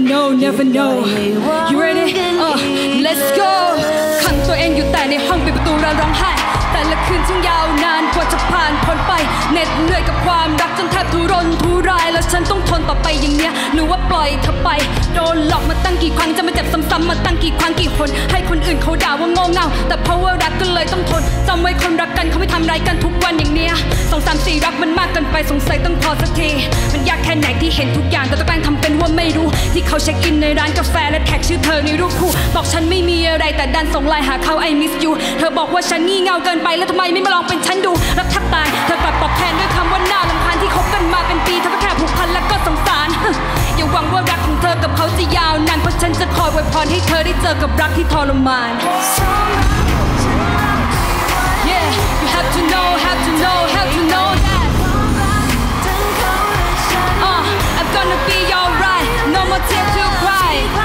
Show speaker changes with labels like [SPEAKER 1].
[SPEAKER 1] know never know you ready let's go ขังตัวเองอยู่แต่ในห้องปิดประตูแล้วร้องไห้แต่ละคืนช่างยาวนานกว่าจะผ่านพ้นไปเหน็ดเหนื่อยกับความรักจนแทบทุรนทุรายแล้วฉันต้องทนต่อไปอย่างเนี้ยหรือว่าปล่อยเธอไปโดนหลอกมาตั้งกี่ครั้งจะมาเจ็บซ้ำๆมาตั้งกี่ครั้งกี่คนให้คนอื่นเขาด่าว่าโง่เง่าแต่เพราะว่ารักก็เลยต้องทนจำไว้คนรักกันเขาไม่ทำร้ายกันทุกวันอย่างเนี้ย2 3 4รักมันมากเกินไปสงสัยต้องพอสักทีมันยากแค่ไหนที่เห็นทุกอย่างแต่ต้องแกล้งทำเป็นว่าไม่รู้ที่เขาเช็คอินในร้านกาแฟและแท็กชื่อเธอในรูปคู่บอกฉันไม่มีอะไรแต่ดันส่งไลน์หาเขา I miss you เธอบอกว่าฉันงี่เง่าเกินไปแล้วทำไมไม่มาลองเป็นฉันดูรักแทบตายเธอกลับตอบแทนด้วยคำว่าน่ารำคาญที่คบกันมาเป็นปีเธอก็แค่ผูกพันและก็สงสารอย่าหวังว่ารักของเธอกับเขาจะยาวนานเพราะฉันจะคอยอวยพรให้เธอได้เจอกับรักที่ทรมาน Yeah you have to know have to know have to know that I'm gonna be alright no more tears to cry